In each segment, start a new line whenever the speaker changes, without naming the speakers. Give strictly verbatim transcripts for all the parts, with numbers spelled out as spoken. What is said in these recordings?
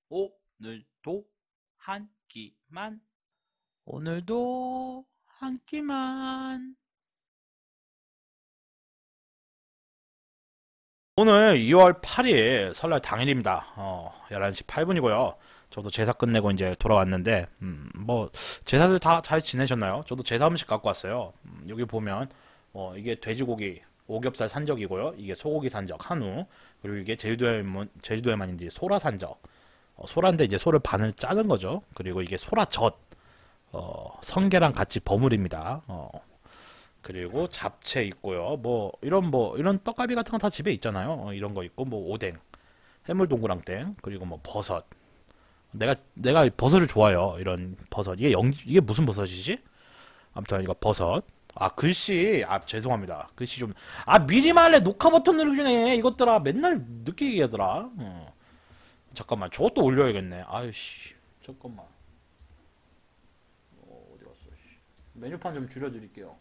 오늘도 한 끼만. 오늘도 한 끼만. 오늘 이월 팔일 설날 당일입니다. 어, 열한 시 팔 분이고요. 저도 제사 끝내고 이제 돌아왔는데, 음, 뭐, 제사들 다 잘 지내셨나요? 저도 제사 음식 갖고 왔어요. 음, 여기 보면, 어, 이게 돼지고기, 오겹살 산적이고요. 이게 소고기 산적, 한우. 그리고 이게 제주도에, 제주도에만 이제 소라 산적. 어, 소라인데 이제 소를 반을 짜는 거죠. 그리고 이게 소라젓. 어, 성게랑 같이 버무립니다. 어, 그리고 잡채 있고요. 뭐 이런 뭐 이런 떡갈비 같은 건 다 집에 있잖아요. 어, 이런 거 있고 뭐 오뎅, 해물 동그랑땡, 그리고 뭐 버섯. 내가 내가 버섯을 좋아해요. 이런 버섯. 이게 영 이게 무슨 버섯이지? 아무튼 이거 버섯. 아 글씨 아 죄송합니다. 글씨 좀 아 미리 말해 녹화 버튼 누르기네 이것들아 맨날 늦게 얘기하더라. 어. 잠깐만 저것도 올려야겠네. 아유씨 잠깐만. 어, 어디 갔어? 씨. 메뉴판 좀 줄여드릴게요.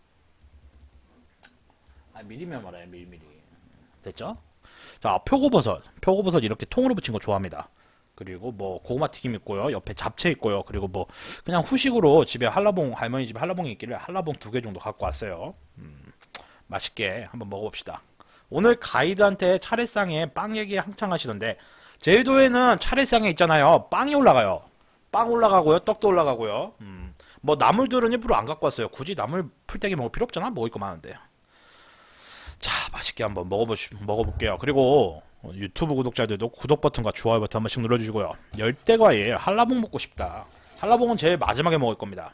아, 미리면 말해, 미리미리. 됐죠? 자, 표고버섯. 표고버섯 이렇게 통으로 부친 거 좋아합니다. 그리고 뭐 고구마 튀김 있고요. 옆에 잡채 있고요. 그리고 뭐 그냥 후식으로 집에 한라봉 할머니 집에 한라봉이 있길래 한라봉 두 개 정도 갖고 왔어요. 음, 맛있게 한번 먹어봅시다. 오늘 가이드한테 차례상에 빵 얘기 한창 하시던데 제주도에는 차례상에 있잖아요. 빵이 올라가요. 빵 올라가고요. 떡도 올라가고요. 음, 뭐 나물들은 일부러 안 갖고 왔어요. 굳이 나물 풀떼기 먹을 필요 없잖아. 먹을 거 많은데. 자, 맛있게 한번 먹어보, 먹어볼게요. 그리고 유튜브 구독자들도 구독 버튼과 좋아요 버튼 한 번씩 눌러주시고요. 열대과일 한라봉 먹고 싶다. 한라봉은 제일 마지막에 먹을 겁니다.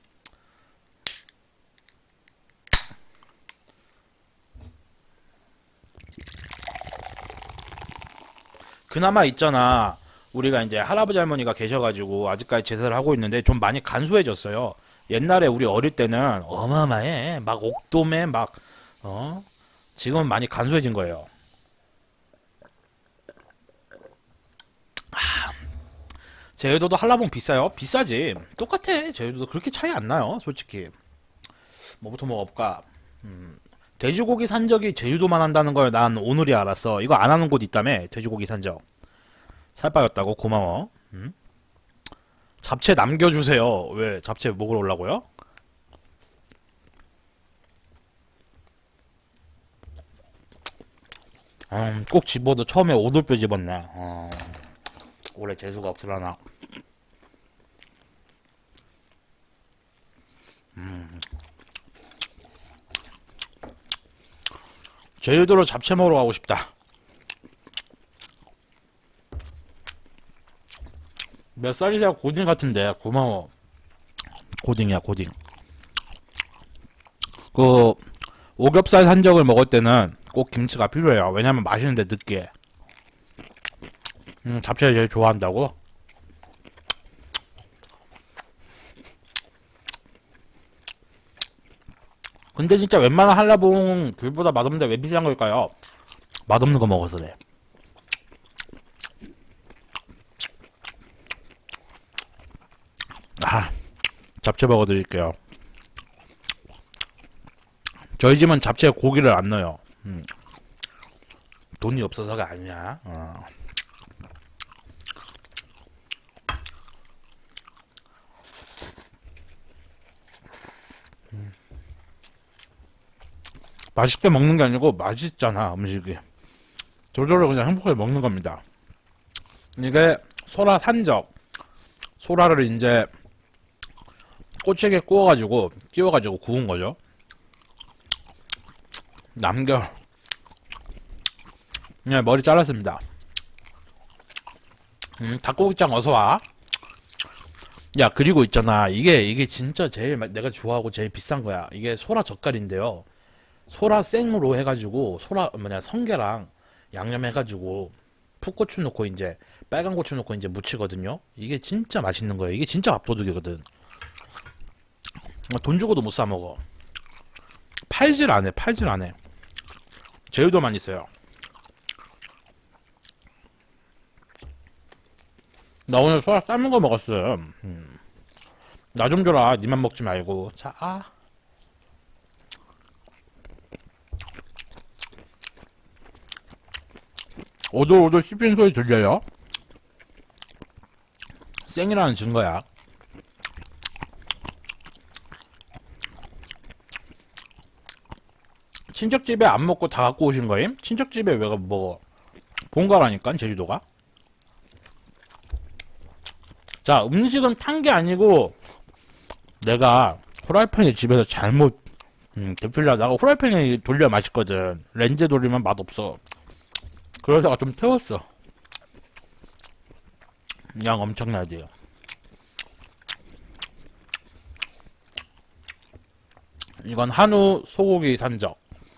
그나마 있잖아. 우리가 이제 할아버지 할머니가 계셔가지고 아직까지 제사를 하고 있는데 좀 많이 간소해졌어요. 옛날에 우리 어릴 때는 어마어마해. 막 옥돔에 막, 어? 지금은 많이 간소해진 거예요. 제주도도 한라봉 비싸요? 비싸지. 똑같아. 제주도도 그렇게 차이 안 나요. 솔직히. 뭐부터 먹어볼까? 음, 돼지고기 산적이 제주도만 한다는 걸 난 오늘이 알았어. 이거 안 하는 곳 있다며? 돼지고기 산적. 살 빠졌다고? 고마워. 음? 잡채 남겨주세요. 왜 잡채 먹으러 오려고요? 음, 꼭 집어도 처음에 오돌뼈 집었네. 어, 올해 재수가 없으려나. 제주도로 잡채 먹으러 가고 싶다. 몇 살이세요? 고딩 같은데. 고마워. 고딩이야, 고딩. 그, 오겹살 산적을 먹을 때는 꼭 김치가 필요해요. 왜냐면 맛있는데 늦게. 음, 잡채를 제일 좋아한다고? 근데 진짜 웬만한 한라봉 귤보다 맛없는데 왜 비싼 걸까요? 맛없는 거 먹어서 그래. 아, 잡채 먹어드릴게요. 저희 집은 잡채에 고기를 안 넣어요. 음, 돈이 없어서가 아니야. 어. 맛있게 먹는 게 아니고 맛있잖아 음식이. 저절로 그냥 행복하게 먹는 겁니다. 이게 소라 산적. 소라를 이제 꼬치게 구워가지고 끼워가지고 구운 거죠. 남겨. 네, 머리 잘랐습니다. 음, 닭고기장 어서 와. 야, 그리고 있잖아. 이게 이게 진짜 제일 마- 내가 좋아하고 제일 비싼 거야. 이게 소라 젓갈인데요. 소라 생으로 해가지고 소라 뭐냐 성게랑 양념 해가지고 풋고추 넣고 이제 빨간 고추 넣고 이제 무치거든요. 이게 진짜 맛있는 거예요. 이게 진짜 밥도둑이거든. 어, 돈 주고도 못 사 먹어. 팔질 안 해. 팔질 안 해. 제주도만 있어요. 나 오늘 소라 삶은 거 먹었어요. 음. 나 좀 줘라. 니만 먹지 말고. 자, 아. 오돌오돌 씹히는 소리 들려요? 생이라는 증거야. 친척집에 안 먹고 다 갖고 오신 거임? 친척집에 왜 먹어? 본가라니까 제주도가. 자, 음식은 탄 게 아니고 내가 후라이팬에 집에서 잘못 음, 데필려다가 후라이팬에 돌려 맛있거든. 렌즈에 돌리면 맛없어. 그러다가 좀 태웠어. 양 엄청나지. 이건 한우 소고기 산적.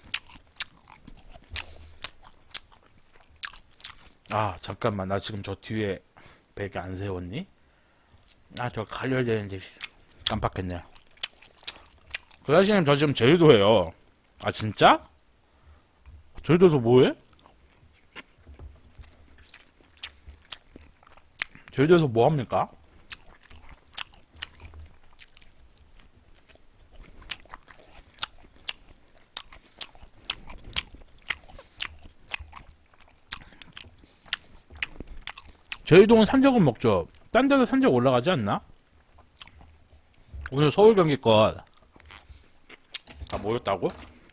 아 잠깐만, 나 지금 저 뒤에 베개 안 세웠니? 아 저 갈려야 되는데 깜빡했네. 그 아저씨님 저 지금 제주도에요. 아 진짜? 제주도에서 뭐해? 제주도에서 뭐합니까? 제주도는 산적은 먹죠. 딴 데도 산적 올라가지 않나? 오늘 서울 경기권 다 모였다고?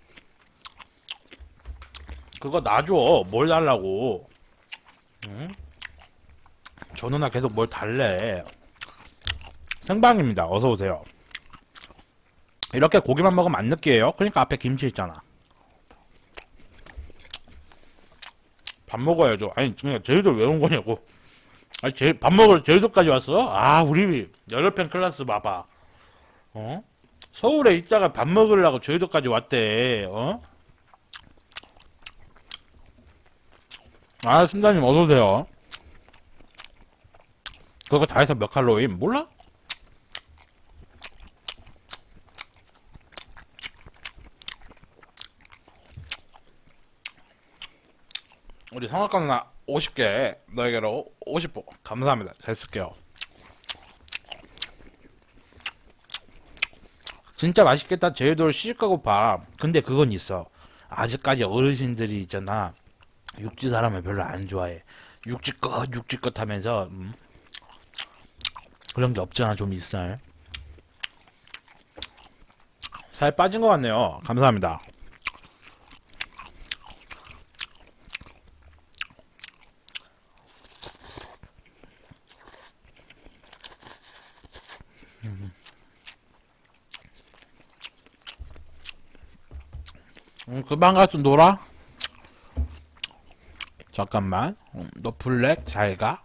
그거 놔줘. 뭘 달라고? 응? 저 누나 계속 뭘 달래. 생방입니다. 어서오세요. 이렇게 고기만 먹으면 안 느끼해요? 그러니까 앞에 김치 있잖아. 밥 먹어야죠. 아니 그냥 제주도 왜 온 거냐고. 아니 제, 밥 먹으러 제주도까지 왔어? 아 우리 여덟 편 클래스 봐봐. 어? 서울에 있다가 밥 먹으려고 제주도까지 왔대. 어? 아 순자님 어서오세요. 그거 다 해서 몇 칼로리임? 몰라? 우리 성악가 누나 오십 개 너에게로 오십 보 감사합니다. 잘 쓸게요. 진짜 맛있겠다. 제주도를 시집가고 봐. 근데 그건 있어. 아직까지 어르신들이 있잖아. 육지 사람을 별로 안 좋아해. 육지껏 육지껏 하면서 음. 그런 게 없잖아. 좀 있어. 살 빠진 것 같네요. 감사합니다. 음, 음, 그만 가서 놀아. 잠깐만. 음, 너 블랙 잘가.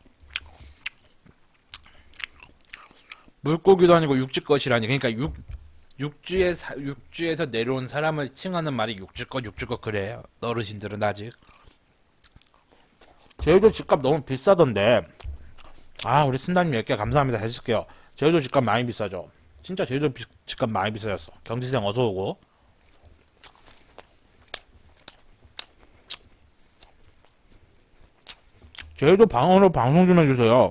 물고기도 아니고 육지 것이라니. 그러니까 육 육지에 사, 육지에서 내려온 사람을 칭하는 말이 육지껏 육지껏 그래. 어르신들은 아직. 제주도 집값 너무 비싸던데. 아 우리 순다님 몇 개 감사합니다. 해줄게요. 제주도 집값 많이 비싸죠. 진짜 제주도 비- 집값 많이 비싸졌어. 경지생 어서오고. 제주도 방언으로 방송 좀 해주세요.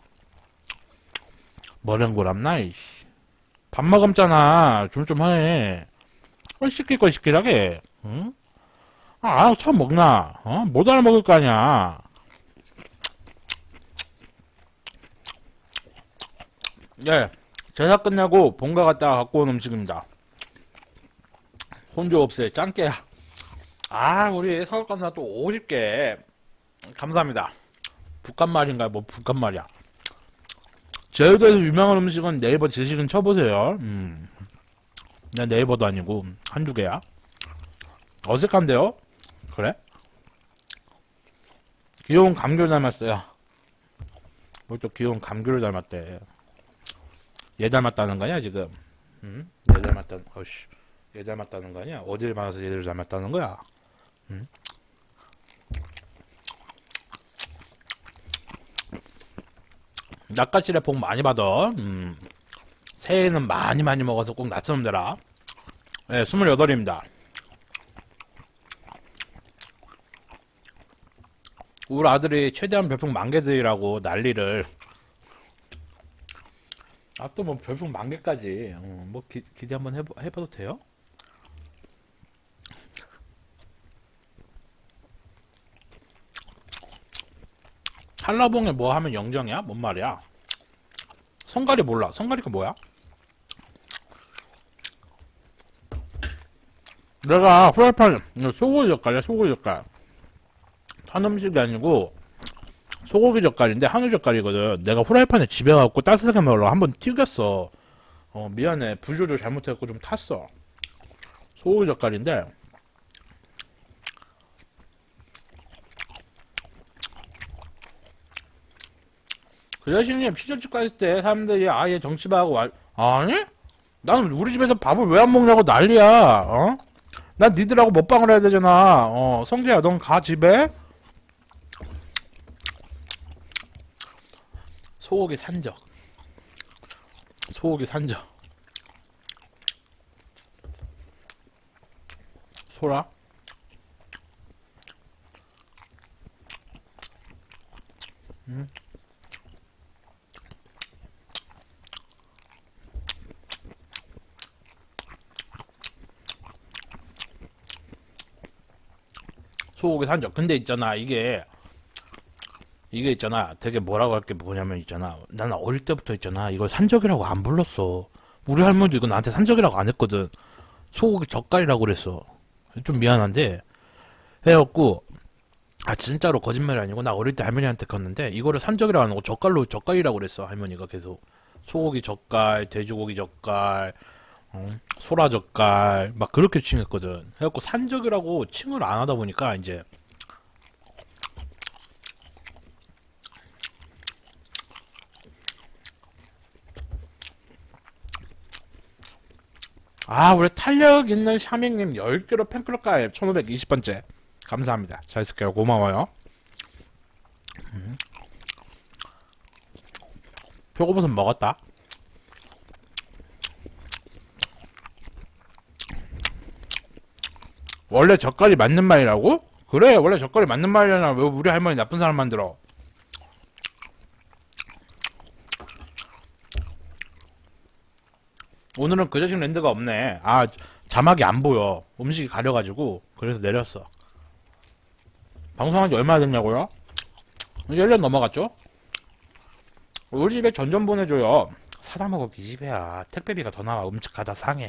머랭고람나 이씨. 밥 먹었잖아. 좀 좀 해. 어, 시킬 거 시키라게. 응? 아, 참 먹나? 어? 못 알아먹을 거 아니야. 예. 제사 끝나고 본가 갔다가 갖고 온 음식입니다. 혼조 없애. 짱깨야. 아, 우리 서울간사 또 오십 개. 감사합니다. 북한말인가? 뭐 북한말이야. 제주도에서 유명한 음식은 네이버 지식은 쳐보세요. 음. 그냥 네이버도 아니고 한두 개야. 어색한데요? 그래? 귀여운 감귤 닮았어요. 뭐 또 귀여운 감귤을 닮았대. 얘 닮았다는 거냐 지금? 응? 얘 닮았다는 어씨. 얘 닮았다는 거 아니야? 어딜 봐서 얘를 닮았다는 거야? 응? 낚가시래 복 많이 받아. 음. 새해에는 많이 많이 먹어서 꼭 낮처럼 되라. 네, 스물여덟입니다. 우리 아들이 최대한 별풍 만 개들이라고 난리를. 아, 또 뭐 별풍 만 개까지. 어, 뭐 기, 기대 한번 해봐, 해봐도 돼요? 한라봉에 뭐 하면 영정이야? 뭔 말이야? 성갈이 몰라. 성갈이가 뭐야? 내가 프라이팬 소고기 젓갈이야. 소고기 젓갈. 한 음식이 아니고 소고기 젓갈인데 한우 젓갈이거든. 내가 후라이팬에 집에 가갖고 따뜻하게 먹으려고 한번 튀겼어. 어 미안해. 불조절 잘못했고 좀 탔어. 소고기 젓갈인데 그 자신님 피자집 갔을 때 사람들이 아예 정치하고 와 아니? 나는 우리 집에서 밥을 왜 안 먹냐고 난리야. 어? 난 니들하고 먹방을 해야 되잖아. 어 성재야 넌 가 집에. 소고기 산적. 소고기 산적. 소라? 음. 소고기 산적. 근데 있잖아 이게 이게 있잖아 되게 뭐라고 할 게 뭐냐면 있잖아 나는 어릴 때부터 있잖아 이걸 산적이라고 안 불렀어. 우리 할머니도 이거 나한테 산적이라고 안 했거든. 소고기 젓갈이라고 그랬어. 좀 미안한데 해갖고 아 진짜로 거짓말이 아니고 나 어릴 때 할머니한테 갔는데 이거를 산적이라고 안 하고 젓갈로 젓갈이라고 그랬어. 할머니가 계속 소고기 젓갈 돼지고기 젓갈 어, 소라 젓갈 막 그렇게 칭했거든. 해갖고 산적이라고 칭을 안 하다 보니까 이제 아 우리 탄력 있는 샤밍님 열 개로 팬클럽 가입 천오백이십 번째 감사합니다. 잘 쓸게요. 고마워요. 음. 표고버섯 먹었다. 원래 젓갈이 맞는 말이라고? 그래 원래 젓갈이 맞는 말이잖아. 왜 우리 할머니 나쁜 사람 만들어. 오늘은 그 자식 랜드가 없네. 아 자막이 안 보여. 음식이 가려가지고 그래서 내렸어. 방송한 지 얼마나 됐냐고요? 일 년 넘어갔죠? 우리 집에 전전 보내줘요. 사다 먹어 기집애야. 택배비가 더 나와. 음식 가다 상해.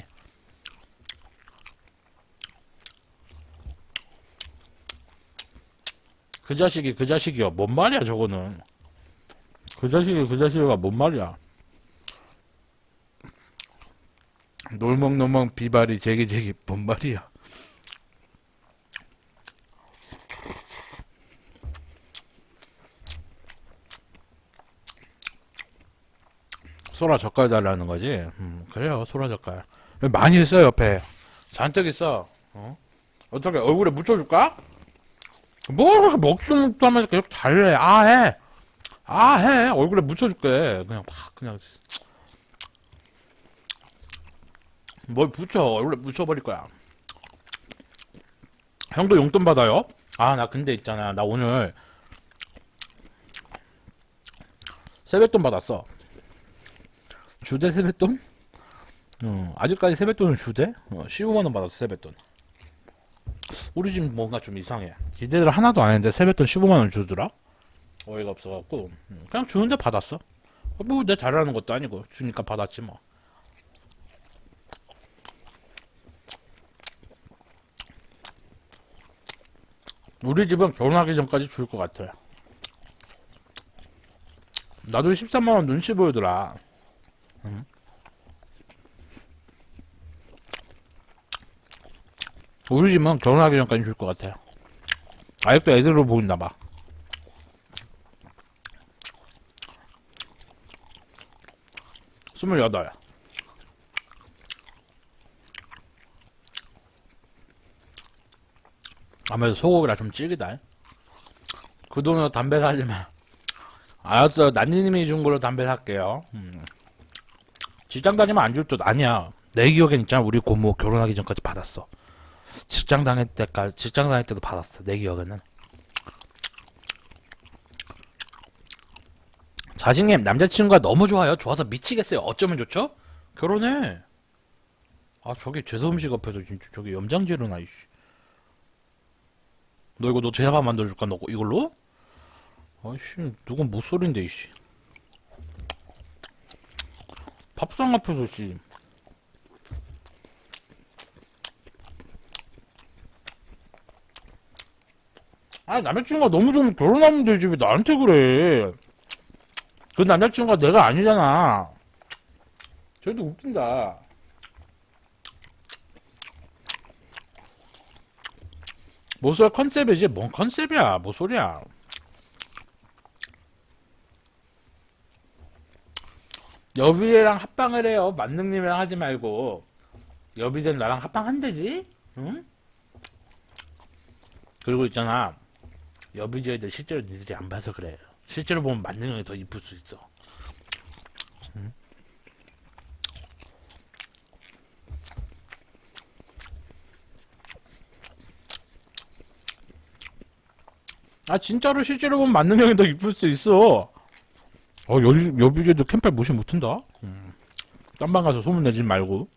그 자식이 그 자식이요. 뭔 말이야 저거는. 그 자식이 그 자식이가 뭔 말이야. 놀멍놀멍 비바리 제기제기 뭔 말이야. 소라 젓갈 달라는 거지. 음, 그래요 소라 젓갈 많이 있어 옆에 잔뜩 있어. 어? 어떻게 얼굴에 묻혀줄까? 뭐 그렇게 먹수먹도 하면서 계속 달래. 아 해. 아 해. 얼굴에 묻혀줄게. 그냥 막 그냥 뭘 붙여. 얼굴에 묻혀버릴 거야. 형도 용돈 받아요? 아 나 근데 있잖아 나 오늘 세뱃돈 받았어. 주대 세뱃돈? 어, 아직까지 세뱃돈을 주대? 어, 십오만 원 받았어 세뱃돈. 우리 집 뭔가 좀 이상해. 기대를 하나도 안 했는데 세뱃돈 십오만 원 주더라? 어이가 없어갖고 그냥 주는데 받았어. 뭐 내 잘하는 것도 아니고 주니까 받았지 뭐. 우리 집은 결혼하기 전까지 줄 것 같아. 나도 십삼만 원 눈치 보이더라. 응? 우리 집은 결혼하기 전까지 줄 것 같아. 아직도 애들로 보인다봐. 스물여덟. 아무래도 소고기라 좀 질기다. 그 돈으로 담배 사지마. 알았어. 난지님이 준 걸로 담배 살게요. 음. 직장 다니면 안 줄 듯. 아니야. 내 기억엔 있잖아. 우리 고모 결혼하기 전까지 받았어. 직장 다닐 때까지, 직장 다닐 때도 받았어. 내 기억에는. 자식님, 남자친구가 너무 좋아요. 좋아서 미치겠어요. 어쩌면 좋죠? 결혼해. 아, 저기 죄수음식 앞에서 진짜 저기 염장지르나, 이씨. 너 이거 너 제사밥 만들어줄까? 너 이걸로? 아이씨, 누군 못소린데, 이씨. 밥상 앞에서 씨. 아니 남자친구가 너무 좀 결혼하면 되지 왜 나한테 그래. 그 남자친구가 내가 아니잖아. 저희도 웃긴다. 뭐쏠 컨셉이지? 뭔 컨셉이야? 뭐 소리야? 여비애랑 합방을 해요. 만능님이랑 하지 말고. 여비애는 나랑 합방한대지? 응? 그리고 있잖아. 여비애들 실제로 니들이 안 봐서 그래. 실제로 보면 만능형이 더 이쁠 수 있어. 응? 아 진짜로 실제로 보면 만능형이 더 이쁠 수 있어. 어 여, 여비애들 캠팔 무시 못한다. 음. 딴방 가서 소문내지 말고.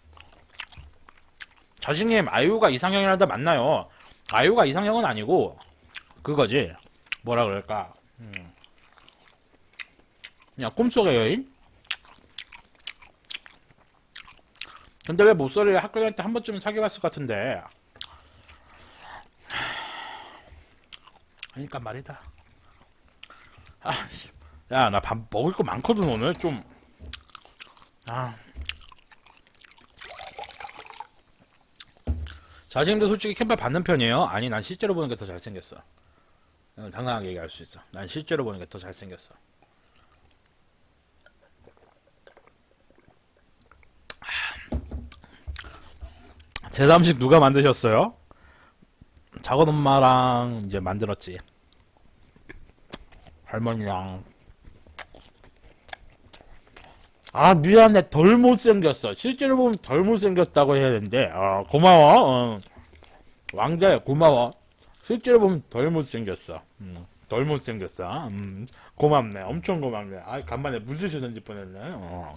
자신님 아이유가 이상형이라다 맞나요? 아이유가 이상형은 아니고 그거지. 뭐라 그럴까? 음. 그냥 꿈속의 여인? 근데 왜 모쏠이를 학교 다닐 때 한 번쯤은 사귀어봤을 것 같은데. 그러니까 말이다. 아, 야, 나 밥 먹을 거 많거든 오늘 좀. 아. 자신도 솔직히 캠파 받는 편이에요? 아니, 난 실제로 보는 게 더 잘생겼어. 당당하게 얘기할 수 있어. 난 실제로 보는 게 더 잘생겼어. 제사 음식 누가 만드셨어요? 작은 엄마랑 이제 만들었지. 할머니랑. 아 미안해 덜 못생겼어. 실제로 보면 덜 못생겼다고 해야 되는데 어, 고마워. 어. 왕자야 고마워. 실제로 보면 덜 못생겼어. 음, 덜 못생겼어. 음, 고맙네. 엄청 고맙네. 아 간만에 물 드시던지 뻔했네. 어.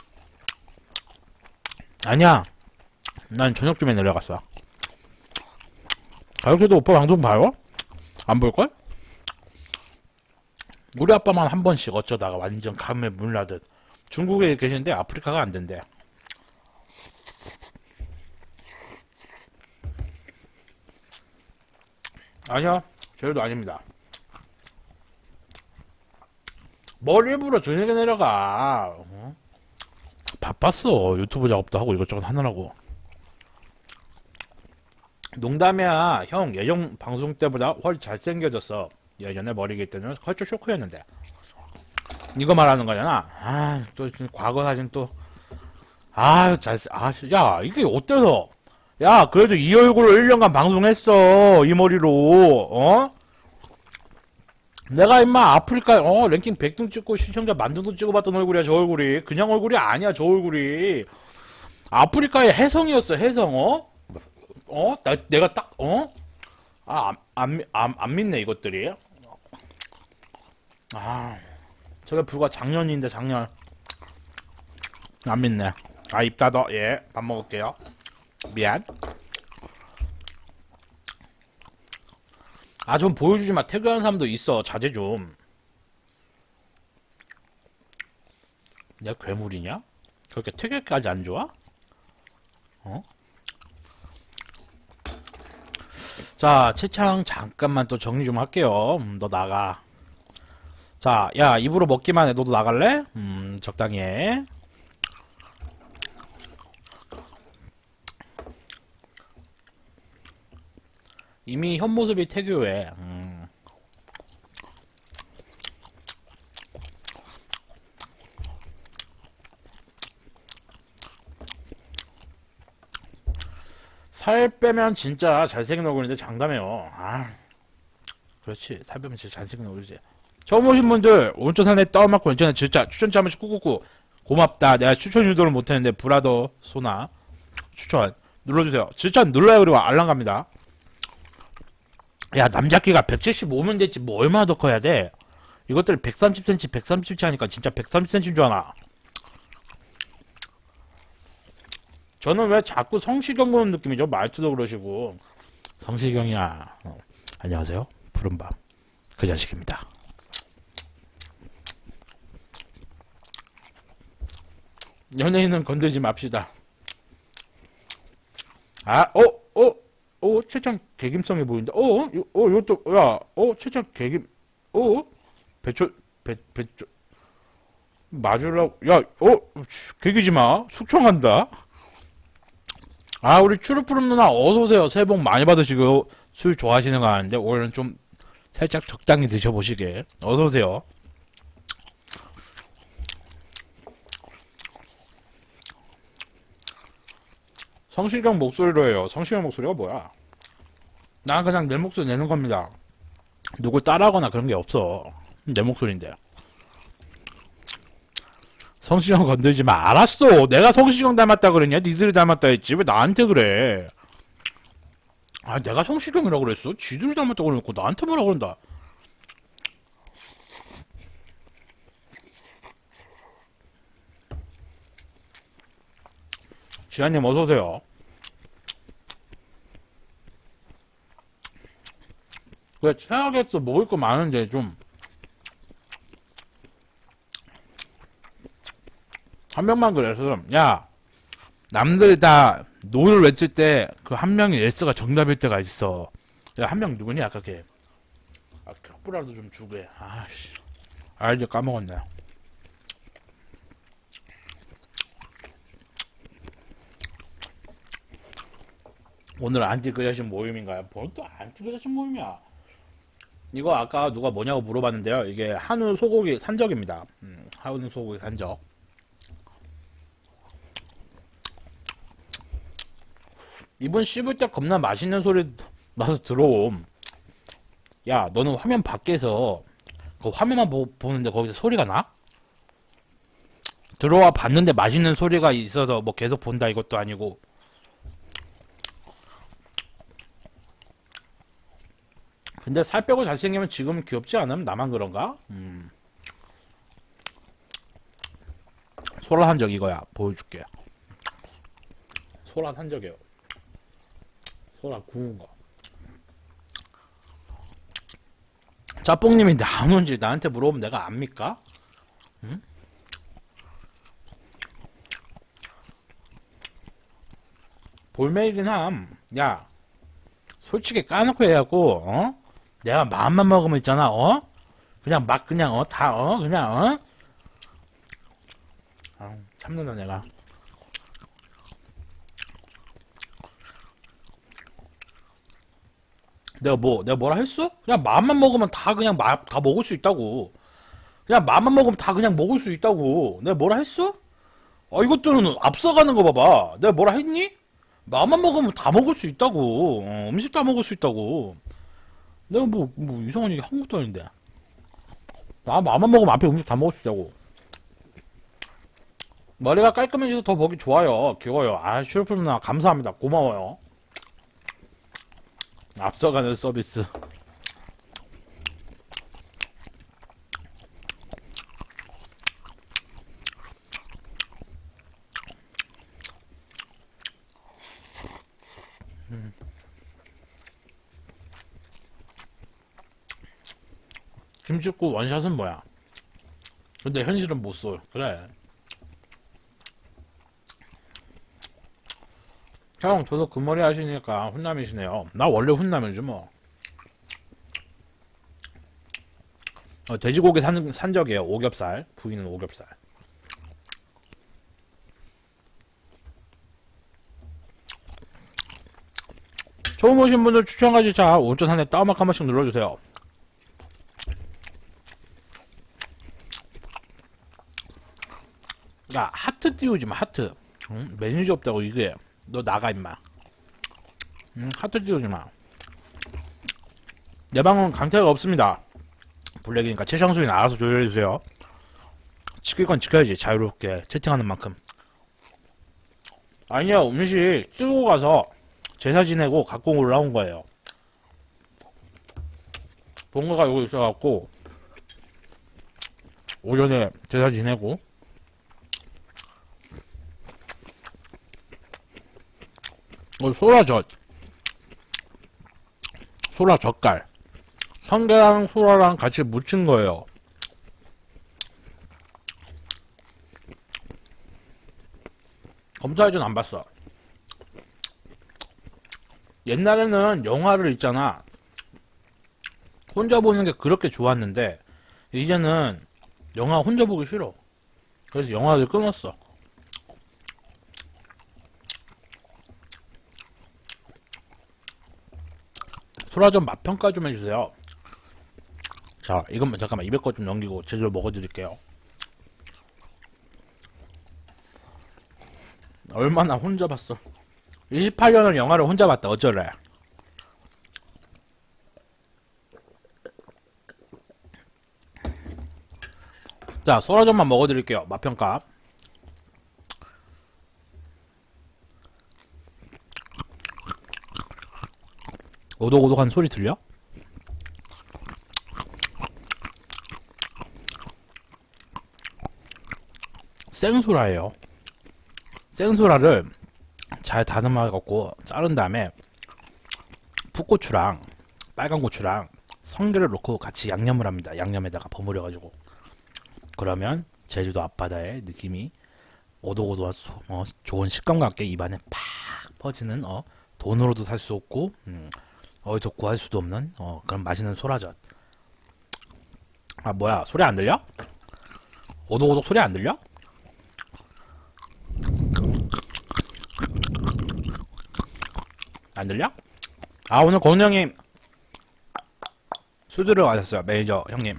아니야. 난 저녁쯤에 내려갔어. 가요새도 오빠 방송 봐요? 안 볼걸? 우리 아빠만 한 번씩 어쩌다가 완전 감에 물나듯. 중국에 계시는데 아프리카가 안 된대. 아니요, 저희도 아닙니다. 뭘 일부러 저녁에 내려가? 어? 바빴어. 유튜브 작업도 하고 이것저것 하느라고. 농담이야. 형 예전 방송 때보다 훨씬 잘생겨졌어. 예전에 머리 길 때는 컬처 쇼크였는데. 이거 말하는 거잖아. 아, 또 과거 사진 또. 아, 잘, 아, 야, 이게 어때서? 야, 그래도 이 얼굴로 일 년간 방송했어. 이 머리로. 어? 내가 임마 아프리카 어 랭킹 백 등 찍고 시청자 만 등도 찍어봤던 얼굴이야. 저 얼굴이 그냥 얼굴이 아니야. 저 얼굴이 아프리카의 혜성이었어. 혜성. 어? 어? 나, 내가 딱 어? 아, 안, 안, 안, 안 믿네 이것들이. 아, 저게 불과 작년인데 작년. 안 믿네. 아, 입 닫어. 예, 밥 먹을게요. 미안. 아, 좀 보여주지 마. 태교하는 사람도 있어. 자제 좀. 내가 괴물이냐? 그렇게 태교까지 안 좋아? 어? 자, 채창 잠깐만 또 정리 좀 할게요. 음, 너 나가. 자, 야, 입으로 먹기만 해. 너도 나갈래? 음, 적당히 해. 이미 현 모습이 태교해. 음. 살 빼면 진짜 잘생긴 얼굴인데 장담해요. 아, 그렇지. 살 빼면 진짜 잘생긴 얼굴이지. 처음 오신 분들 오른쪽 상단에 다운받고 왼쪽에 진짜 추천자 한 번씩 꾹꾹꾹. 고맙다. 내가 추천 유도를 못했는데 브라더 소나 추천 눌러주세요. 추천 눌러요. 그리고 알람 갑니다. 야, 남자 키가 백칠십오면 됐지 뭐 얼마나 더 커야 돼? 이것들 백삼십 센티미터 백삼십 센티미터 하니까 진짜 백삼십 센티미터인 줄 아나? 저는 왜 자꾸 성시경 보는 느낌이죠? 말투도 그러시고. 성시경이야. 어. 안녕하세요. 푸른밤 그 자식입니다. 연예인은 건들지 맙시다. 아, 어, 어, 어, 최장 개김성이 보인다. 어, 요, 어, 요것도, 야, 어, 최장 개김, 어, 배초, 배, 배초, 맞으려고, 야, 어, 개기지 마. 숙청한다. 아, 우리 추르푸름 누나 어서오세요. 새해 복 많이 받으시고, 술 좋아하시는 거 아는데, 오늘은 좀 살짝 적당히 드셔보시게. 어서오세요. 성시경 목소리로 해요. 성시경 목소리가 뭐야? 난 그냥 내 목소리 내는 겁니다. 누굴 따라하거나 그런 게 없어. 내 목소리인데. 성시경 건들지 마. 알았어. 내가 성시경 닮았다 그랬냐? 니들이 닮았다 했지. 왜 나한테 그래? 아, 내가 성시경이라고 그랬어? 지들이 닮았다고 그래놓고 나한테 뭐라 그런다. 지아님 어서오세요. 그래, 최악에서 먹을 거 많은데 좀 한 명만 그래서 야, 남들 다 노를 외칠 때 그 한 명이 S가 정답일 때가 있어. 야, 한 명 누구니? 아까 걔. 아, 격부라도 좀 주게. 아씨. 아, 이제 까먹었네. 오늘 안티그자신 모임인가요? 뭘또 안티그자신 모임이야? 이거 아까 누가 뭐냐고 물어봤는데요. 이게 한우 소고기 산적입니다. 음, 한우 소고기 산적. 이분 씹을 때 겁나 맛있는 소리 나서 들어옴. 야, 너는 화면 밖에서 그 화면만 보, 보는데 거기서 소리가 나? 들어와 봤는데 맛있는 소리가 있어서 뭐 계속 본다 이것도 아니고. 근데 살 빼고 잘생기면 지금 귀엽지 않음? 나만 그런가? 음. 소라 산적 이거야. 보여줄게. 소라 산적이에요. 소라 구운 거. 짜뽕님이 나오는지 나한테 물어보면 내가 압니까? 응? 볼메이긴 함. 야, 솔직히 까놓고 해갖고, 어? 내가 마음만 먹으면 있잖아, 어? 그냥 막 그냥 어? 다 어? 그냥 어? 아, 참는다 내가. 내가 뭐 내가 뭐라 했어? 그냥 마음만 먹으면 다 그냥 마, 다 먹을 수 있다고. 그냥 마음만 먹으면 다 그냥 먹을 수 있다고. 내가 뭐라 했어? 아, 이것들은 앞서가는 거 봐봐. 내가 뭐라 했니? 마음만 먹으면 다 먹을 수 있다고. 어, 음식 다 먹을 수 있다고. 내가 뭐, 뭐 이상한 얘기 한 것도 아닌데. 나 마음만 먹으면 앞에 음식 다 먹을 수 있다고. 머리가 깔끔해져서 더 보기 좋아요. 귀여워요. 아, 슈르프 누나 감사합니다. 고마워요. 앞서가는 서비스. 음. 김치국 원샷은 뭐야? 근데 현실은 못 쏠. 그래. 형, 저도 그 머리 하시니까 훈남이시네요. 나 원래 훈남이지 뭐. 어, 돼지고기 산, 산적이에요. 오겹살. 부위는 오겹살. 처음 오신 분들 추천까지 자 오른쪽 상단에 따음악 한 번씩 눌러주세요. 야, 하트 띄우지마. 하트. 응? 매니저 없다고 이게. 너 나가 임마. 응? 하트 띄우지마. 내 방은 강퇴가 없습니다. 블랙이니까 최상수인 알아서 조율해주세요. 지킬 건 지켜야지. 자유롭게 채팅하는 만큼. 아니요, 음식 뜨고 가서 제사 지내고 갖고 올라온 거예요. 본가가 여기 있어갖고 오전에 제사 지내고. 어, 소라젓. 소라 젓갈. 성게랑 소라랑 같이 무친 거예요. 검사회전 안 봤어. 옛날에는 영화를 있잖아. 혼자 보는 게 그렇게 좋았는데 이제는 영화 혼자 보기 싫어. 그래서 영화를 끊었어. 소라전 맛평가 좀 해주세요. 자, 이건 잠깐만 이백 거 좀 넘기고 제대로 먹어드릴게요. 얼마나 혼자 봤어. 이십팔 년을 영화를 혼자 봤다. 어쩌래. 자, 소라전만 먹어드릴게요. 맛평가. 오독오독한 소리 들려? 생소라예요. 생소라를 잘 다듬어갖고 자른 다음에 풋고추랑 빨간 고추랑 성게를 넣고 같이 양념을 합니다. 양념에다가 버무려가지고. 그러면 제주도 앞바다의 느낌이 오독오독한 소- 어, 좋은 식감과 함께 입안에 팍 퍼지는 어, 돈으로도 살 수 없고 음, 어디서 구할 수도 없는 어, 그런 맛있는 소라젓. 아 뭐야 소리 안 들려? 오독오독 소리 안 들려? 안 들려? 아 오늘 권우 형님 수두를 가셨어요. 매니저 형님.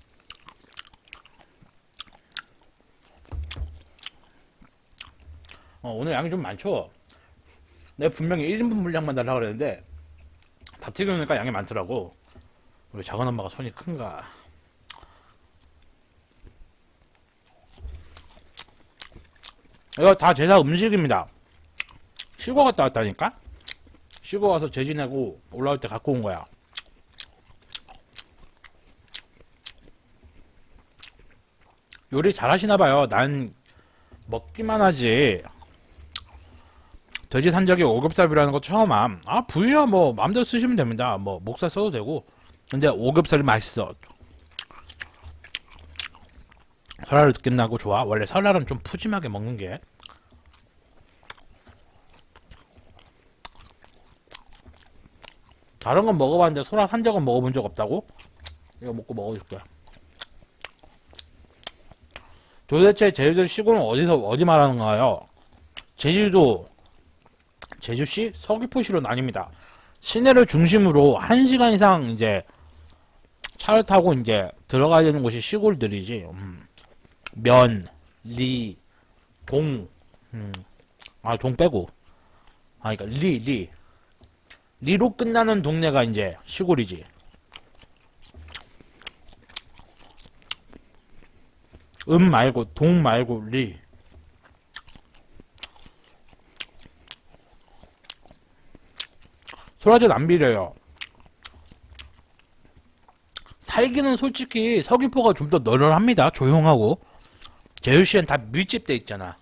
어, 오늘 양이 좀 많죠? 내가 분명히 일 인분 분량만 달라고 그랬는데 다 튀겨놓으니까 양이 많더라고. 우리 작은 엄마가 손이 큰가. 이거 다 제사 음식입니다. 쉬고 갔다 왔다니까? 쉬고 가서 재지내고 올라올 때 갖고 온 거야. 요리 잘 하시나봐요. 난 먹기만 하지. 돼지 산적이 오겹살이라는 거 처음 함. 아, 부위야 뭐 마음대로 쓰시면 됩니다. 뭐 목살 써도 되고. 근데 오겹살이 맛있어. 설날을 끝나고 좋아. 원래 설날은 좀 푸짐하게 먹는 게. 다른 건 먹어봤는데 소라 산적은 먹어본 적 없다고? 이거 먹고 먹어줄게. 도대체 제주도 시골은 어디서 어디 말하는 거예요? 제주도 제주시 서귀포시로 나뉩니다. 시내를 중심으로 한 시간 이상 이제 차를 타고 이제 들어가야 되는 곳이 시골들이지. 음. 면, 리, 동, 음. 아, 동 빼고. 아, 그러니까 리, 리. 리로 끝나는 동네가 이제 시골이지. 음 말고 동 말고 리. 소라젓 안 비려요. 살기는 솔직히 서귀포가 좀 더 널널합니다. 조용하고. 제주시엔 다 밀집돼 있잖아.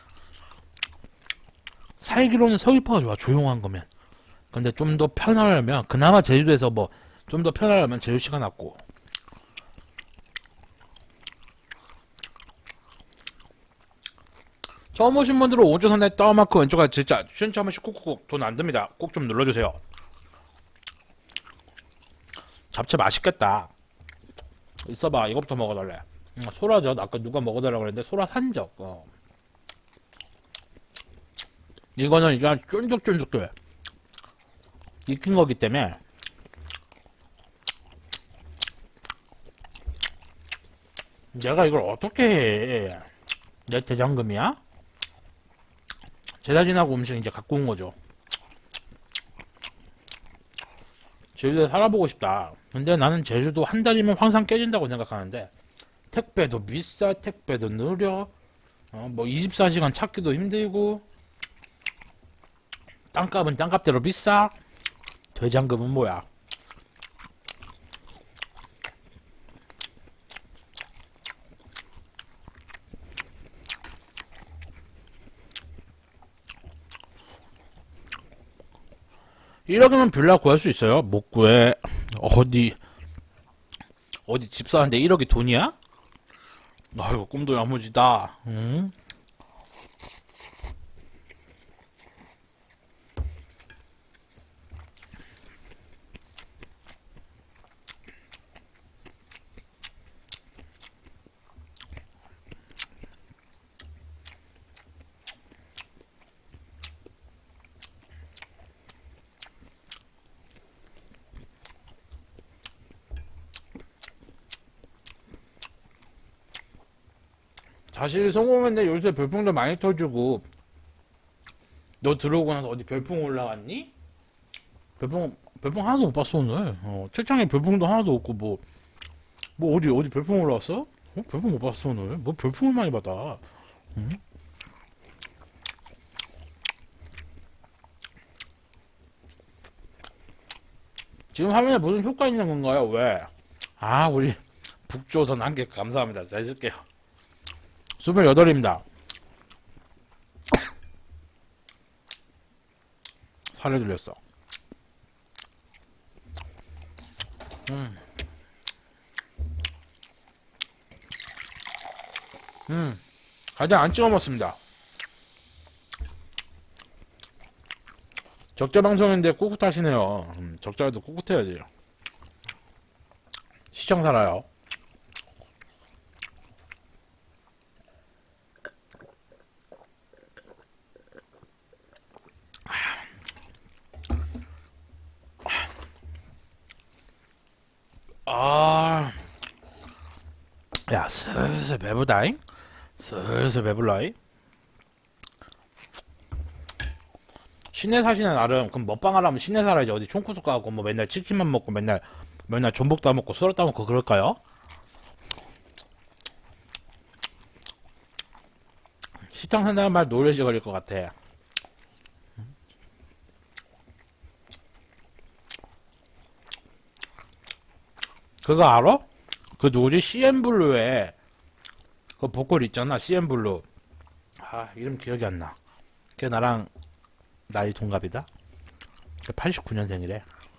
살기로는 서귀포가 좋아. 조용한 거면. 근데 좀 더 편하려면 그나마 제주도에서 뭐 좀 더 편하려면 제주시가 낫고. 처음 오신 분들은 오른쪽 선에 떠마크 왼쪽에 진짜 추천차 한 번씩 꾹꾹 돈 안 듭니다. 꼭 좀 눌러주세요. 잡채 맛있겠다. 있어봐. 이거부터 먹어달래. 음, 소라젓 아까 누가 먹어달라고 그랬는데 소라 산적. 어. 이거는 그냥 쫀득쫀득해. 익힌 거기 때문에. 내가 이걸 어떻게 해? 내 대장금이야? 제사 지나고 음식 이제 갖고 온 거죠. 제주도에 살아보고 싶다. 근데 나는 제주도 한 달이면 항상 깨진다고 생각하는데 택배도 비싸, 택배도 느려, 어, 뭐 이십사 시간 찾기도 힘들고, 땅값은 땅값대로 비싸. 대장금은 뭐야? 일억이면 빌라 구할 수 있어요? 못 구해. 어디 어디 집 사는데 일억이 돈이야? 아이고 꿈도 야무지다. 응? 사실 성공했는데 요새 별풍도 많이 터주고 너 들어오고 나서 어디 별풍 올라왔니? 별풍 별풍 하나도 못 봤어 오늘. 어, 책장에 별풍도 하나도 없고 뭐 뭐 어디 어디 별풍 올라왔어? 어? 별풍 못 봤어 오늘. 뭐 별풍을 많이 받아. 응? 지금 화면에 무슨 효과 있는 건가요? 왜? 아 우리 북조선 한 개 감사합니다. 잘 쓸게요. 스물여덟입니다. 살을 들렸어. 음. 음. 가장 안 찍어 먹습니다. 적자 방송인데 꿋꿋하시네요. 음, 적자에도 꿋꿋해야지. 시청 살아요. 아, 야, 슬슬 배부다잉? 슬슬 배불라잉? 시내 사시는 나름, 그럼 먹방 하려면 시내 살아야지. 어디 총구석 가고, 뭐 맨날 치킨만 먹고, 맨날, 맨날 전복 따먹고, 썰어 따먹고, 그럴까요? 시청 산다는 말 노래지 걸릴 것 같아. 그거 알아? 그 누구지? 씨엔블루에 그 보컬 있잖아. 씨엔블루. 아 이름 기억이 안 나. 걔 나랑 나이 동갑이다. 걔 팔십구 년생이래.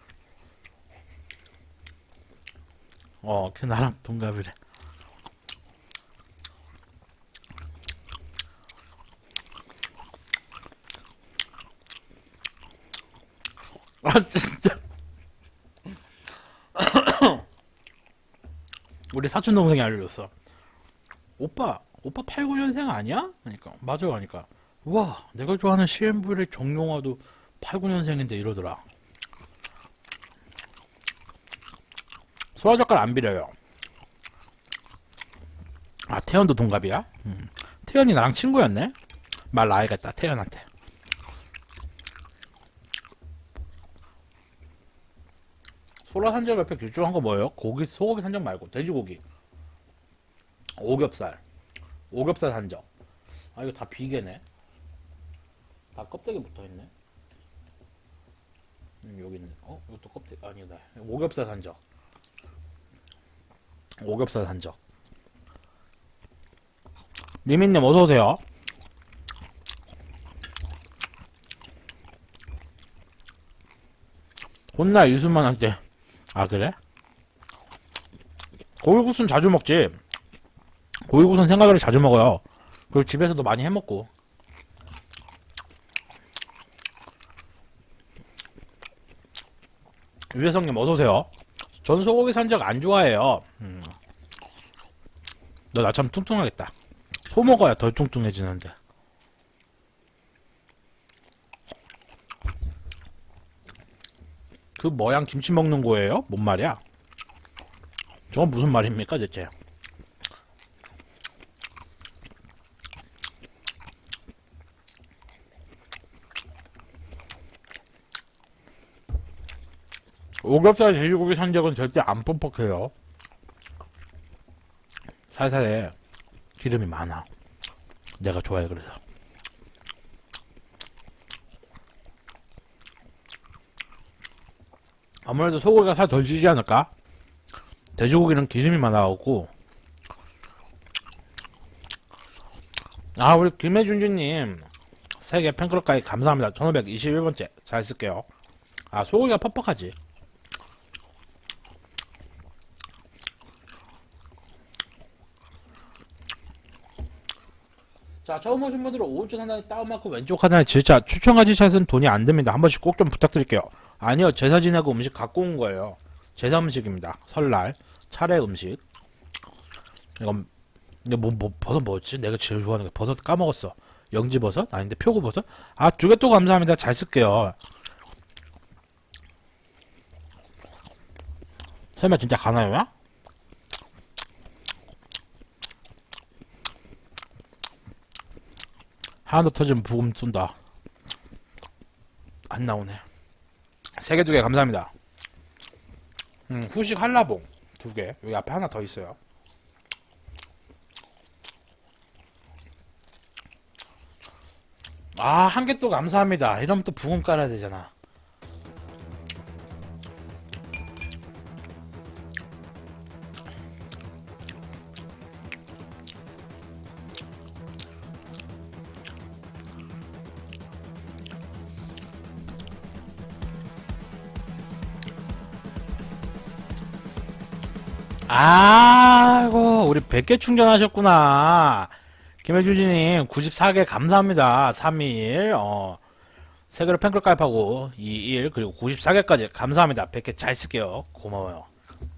어, 걔 나랑 동갑이래. 아 진짜. 우리 사촌 동생이 알려줬어. 오빠, 오빠 팔십구 년생 아니야? 그러니까 맞아요. 하니까 와, 내가 좋아하는 씨엔블루의 정용화도 팔십구 년생인데 이러더라. 소화젓갈 안 비려요. 아 태연도 동갑이야? 음. 태연이 나랑 친구였네? 말 나야겠다 태연한테. 소라 산적 옆에 길쭉한 거 뭐예요? 고기, 소고기 산적 말고 돼지고기. 오겹살. 오겹살 산적. 아 이거 다 비계네. 다 껍데기 붙어있네. 음, 여기 있네. 어? 이것도 껍데기 아니다. 오겹살 산적. 오겹살 산적. 미민님 어서오세요. 혼날 이순만한테. 아 그래? 고기국수는 자주 먹지. 고기국수는 생각을 자주 먹어요. 그리고 집에서도 많이 해먹고. 유재성님 어서오세요. 전 소고기 산적 안 좋아해요. 음. 너 나처럼 뚱뚱하겠다. 소 먹어야 덜 뚱뚱해지는데. 그 뭐양 김치 먹는 거예요? 뭔 말이야? 저건 무슨 말입니까 대체? 오겹살 돼지고기 산적은 절대 안 뻑뻑해요. 살살해. 기름이 많아. 내가 좋아해 그래서. 아무래도 소고기가 살 덜 지지 않을까? 돼지고기는 기름이 많아갖고. 아 우리 김혜준주님 세계 팬클럽까지 감사합니다. 천오백이십일 번째 잘 쓸게요. 아 소고기가 퍽퍽하지. 자 처음 오신 분들은 오른쪽 하단에 다운받고 왼쪽 하단에 진짜 추천하지 샷은 돈이 안 듭니다. 한 번씩 꼭 좀 부탁드릴게요. 아니요 제사 지내고 음식 갖고 온 거예요. 제사 음식입니다. 설날 차례 음식. 이건 근데 뭐, 뭐 버섯 뭐였지? 내가 제일 좋아하는 거 버섯 까먹었어. 영지버섯? 아닌데 표고버섯? 아 두 개 또 감사합니다. 잘 쓸게요. 설마 진짜 가나요야? 하나 더 터지면 부금 쏜다. 안 나오네. 세 개 두 개 감사합니다. 음, 후식 한라봉 두 개. 여기 앞에 하나 더 있어요. 아, 한 개 또 감사합니다. 이러면 또 부금 깔아야 되잖아. 아이고, 우리 백 개 충전하셨구나. 김혜주지님, 구십사 개 감사합니다. 삼일, 어, 세 개로 팬클 가입하고, 이일, 그리고 구십사 개까지 감사합니다. 백 개 잘 쓸게요. 고마워요.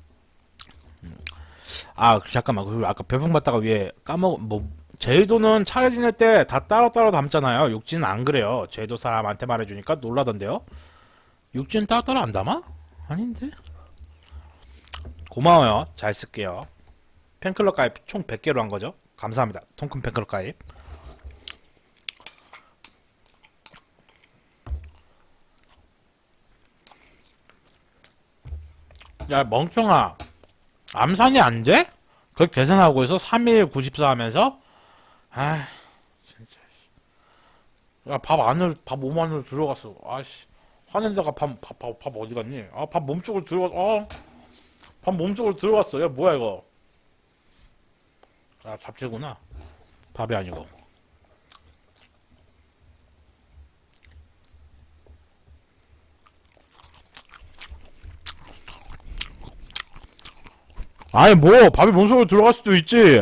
아, 잠깐만. 그리고 아까 별풍 받다가 위에 까먹, 뭐, 제주도는 차례 지낼 때 다 따로따로 담잖아요. 육지는 안 그래요. 제주도 사람한테 말해주니까 놀라던데요. 육지는 따로따로 안 담아? 아닌데? 고마워요. 잘 쓸게요. 팬클럽 가입 총 백 개로 한 거죠. 감사합니다. 통큰 팬클럽 가입. 야, 멍청아. 암산이 안 돼? 그걸 계산하고 있어? 삼일 구십사 하면서? 아, 진짜. 야, 밥 안으로, 밥 몸 안으로 들어갔어. 아씨. 화낸다가 밥, 밥, 밥, 밥 어디 갔니? 아, 밥 몸쪽으로 들어갔, 어. 밥 몸쪽으로 들어갔어. 야, 뭐야, 이거. 아, 잡채구나. 밥이 아니고. 아니, 뭐, 밥이 몸속으로 들어갈 수도 있지.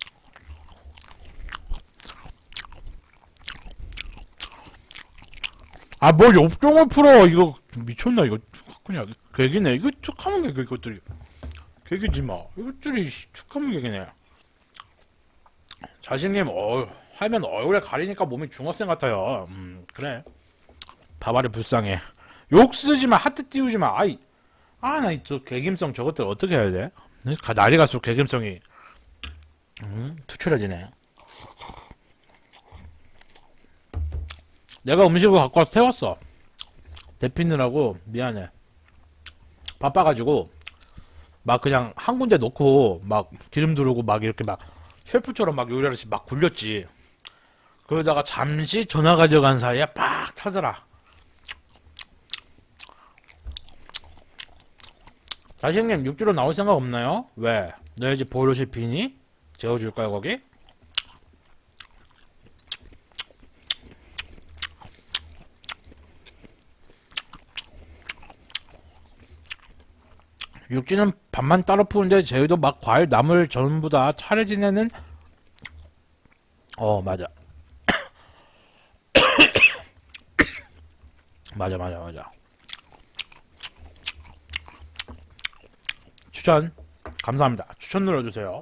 아, 뭘 엽종을 풀어. 이거, 미쳤나, 이거. 그냥, 괴기네. 이거 툭하면 괴기, 이것들이. 괴기지 마. 이것들이, 툭하면 괴기네. 자식님, 어, 하면 얼굴에 가리니까 몸이 중학생 같아요. 음, 그래. 밥알이 불쌍해. 욕 쓰지 마, 하트 띄우지 마. 아이, 아, 나 저 괴김성 저것들 어떻게 해야 돼? 가- 날이 갈수록 괴김성이, 음, 투철해지네. 내가 음식을 갖고 와서 태웠어. 데피느라고, 미안해. 바빠가지고, 막 그냥 한 군데 놓고, 막 기름 두르고, 막 이렇게 막, 셰프처럼 막 요리하듯이 막 굴렸지. 그러다가 잠시 전화가 들어간 사이에 빡 타더라. 자식님 육주로 나올 생각 없나요? 왜? 너희 집 보일러실 비니? 재워줄까요 거기? 육지는 밥만 따로 푸는데 제주도 막 과일 나물 전부 다 차례 지내는. 어, 맞아. 맞아 맞아 맞아. 추천 감사합니다. 추천 눌러주세요.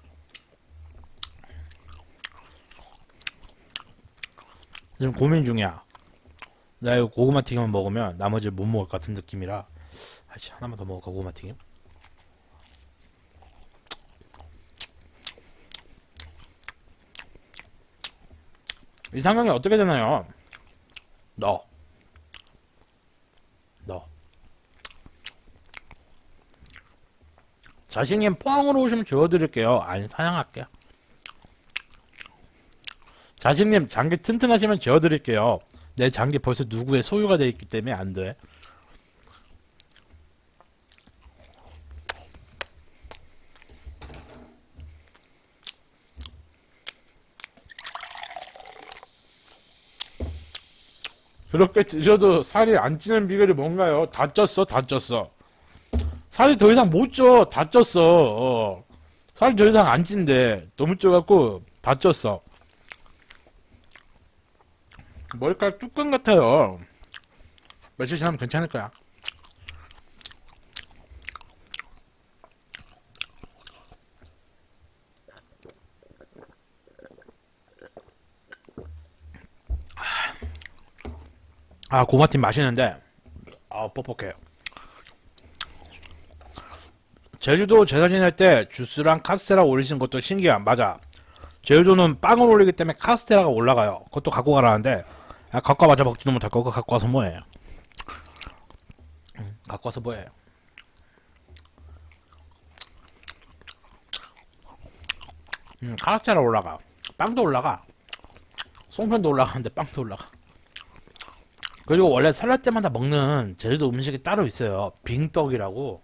지금 고민 중이야. 나 이거 고구마 튀김만 먹으면 나머지를 못 먹을 것 같은 느낌이라. 아이씨, 하나만 더 먹을까 고구마 튀김? 이상형이 어떻게 되나요? 너. 너. 자신님 포항으로 오시면 재워드릴게요. 아니, 사양할게요. 자신님 장기 튼튼하시면 재워드릴게요. 내 장기 벌써 누구의 소유가 돼 있기 때문에 안 돼. 그렇게 드셔도 살이 안 찌는 비결이 뭔가요? 다 쪘어, 다 쪘어. 살이 더 이상 못 쪄, 다 쪘어. 어. 살이 더 이상 안 찐대. 너무 쪄갖고 다 쪘어. 머리카락 뚜껑 같아요. 며칠 지나면 괜찮을 거야. 아, 고마팀 맛있는데, 아, 뻑뻑해요. 제주도 제사 지낼 때 주스랑 카스테라 올리신 것도 신기함. 맞아. 제주도는 빵을 올리기 때문에 카스테라가 올라가요. 그것도 갖고 가라는데 아, 갖고 와봤자 먹지도 못할 거 그거 갖고 와서 뭐해. 응, 갖고 와서 뭐해. 음, 카스테라 올라가. 빵도 올라가. 송편도 올라가는데 빵도 올라가. 그리고 원래 설날 때마다 먹는 제주도 음식이 따로 있어요. 빙떡이라고.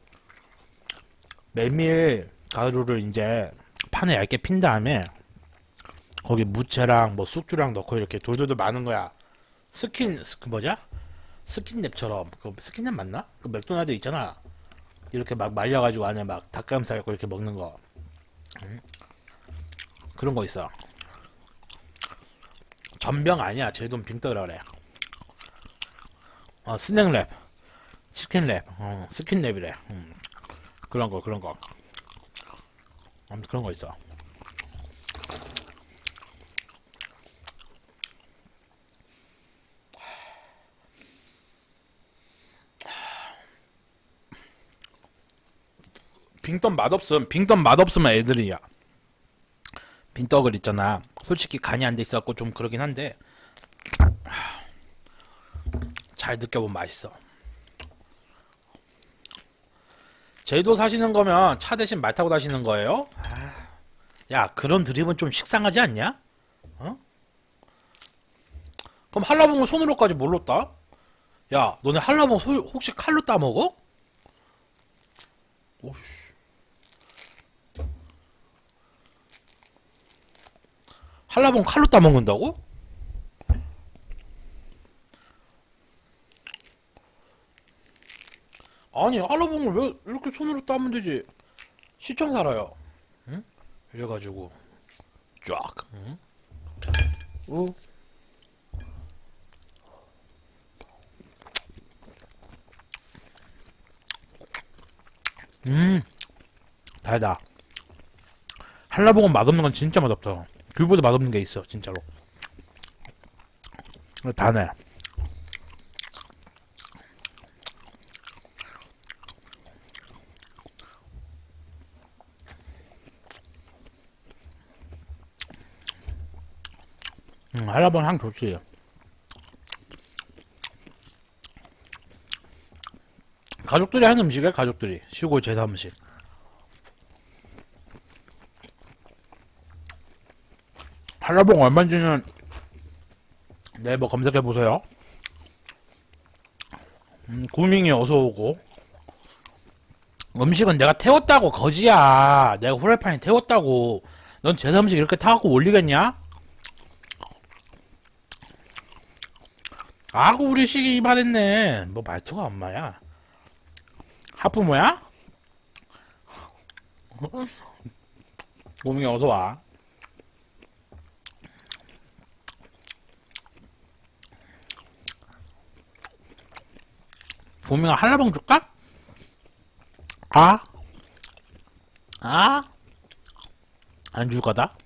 메밀 가루를 이제 판에 얇게 핀 다음에 거기 무채랑 뭐 쑥주랑 넣고 이렇게 돌돌돌 마는 거야. 스킨 그 뭐냐? 스킨랩처럼. 그 스킨랩 맞나? 그 맥도날드 있잖아. 이렇게 막 말려가지고 안에 막 닭가슴살 넣고 이렇게 먹는 거. 음. 그런 거 있어. 전병 아니야. 제주도는 빙떡이라 그래. 어, 스낵랩, 치킨랩, 어, 스킨랩이래. 음. 그런 거, 그런 거. 아무튼 그런 거 있어. 빙떡 맛없음. 빙떡 맛없으면 애들이야. 빙떡을 있잖아. 솔직히 간이 안 돼 있어갖고 좀 그러긴 한데 잘 느껴보면 맛있어. 제주도 사시는 거면 차 대신 말 타고 다시는 거예요? 아, 야, 그런 드립은 좀 식상하지 않냐? 어? 그럼 한라봉을 손으로까지 뭘로 따? 야, 너네 한라봉 소- 혹시 칼로 따먹어? 오씨. 한라봉 칼로 따먹는다고? 아니, 한라봉을 왜 이렇게 손으로 따면 되지? 시청 살아요. 응? 이래가지고 쫙. 응? 어? 음, 달다. 한라봉은 맛없는 건 진짜 맛없다. 귤보다 맛없는 게 있어, 진짜로. 다네. 음, 한라봉 향 좋지. 가족들이 하는 음식이야, 가족들이. 시골 제사 음식. 한라봉 얼마인지는 네이버 검색해보세요. 음, 구밍이 어서오고. 음식은 내가 태웠다고, 거지야. 내가 후라이팬에 태웠다고. 넌 제사 음식 이렇게 타갖고 올리겠냐? 아고, 우리 시기 말했네. 뭐 말투가 엄마야. 하프모야? 구밍이 어서와. 구밍아, 한라봉 줄까? 아? 아? 안 줄 거다?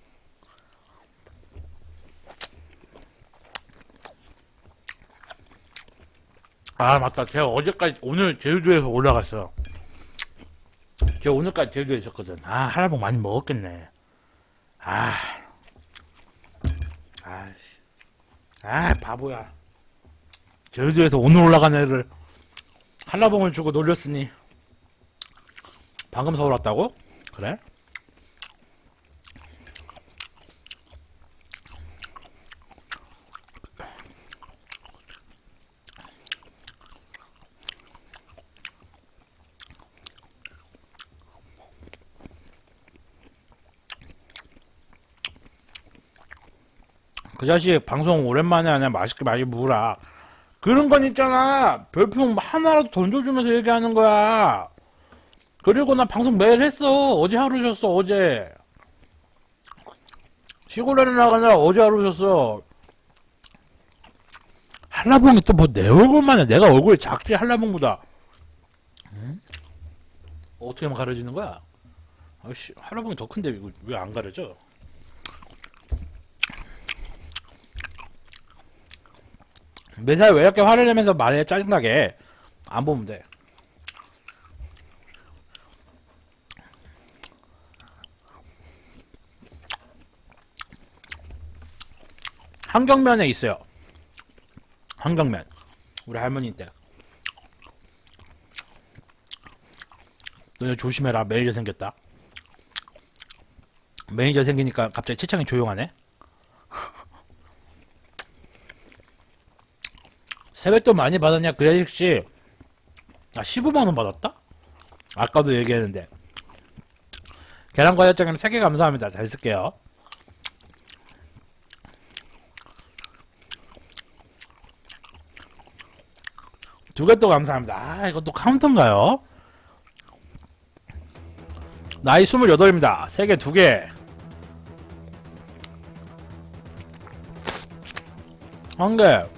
아, 맞다. 제가 어제까지, 오늘 제주도에서 올라갔어요. 제가 오늘까지 제주도에 있었거든. 아, 한라봉 많이 먹었겠네. 아, 아, 아, 바보야. 제주도에서 오늘 올라간 애를 한라봉을 주고 놀렸으니. 방금 서울 왔다고? 그래? 그 자식 방송 오랜만에 하냐 맛있게 많이 먹으라. 그런 건 있잖아. 별풍 하나라도 던져주면서 얘기하는 거야. 그리고 나 방송 매일 했어. 어제 하루 셨어 어제. 시골에 나가냐 어제 하루 셨어. 한라봉이 또 뭐 내 얼굴만 해. 내가 얼굴이 작지 한라봉보다. 응? 어떻게 가려지는 거야? 아씨, 한라봉이 더 큰데 이거 왜 안 가려져? 매사에 왜 이렇게 화를 내면서 말해 짜증나게. 안 보면 돼. 한경면에 있어요. 한경면. 우리 할머니 때. 너네 조심해라. 매니저 생겼다. 매니저 생기니까 갑자기 채창이 조용하네. 세뱃돈 많이 받았냐 그 자식씨. 아 십오만 원 받았다? 아까도 얘기했는데. 계란과자장님 세 개 감사합니다. 잘 쓸게요. 두 개 또 감사합니다. 아 이것도 카운터인가요? 나이 스물여덟입니다. 세 개 두 개. 한 개.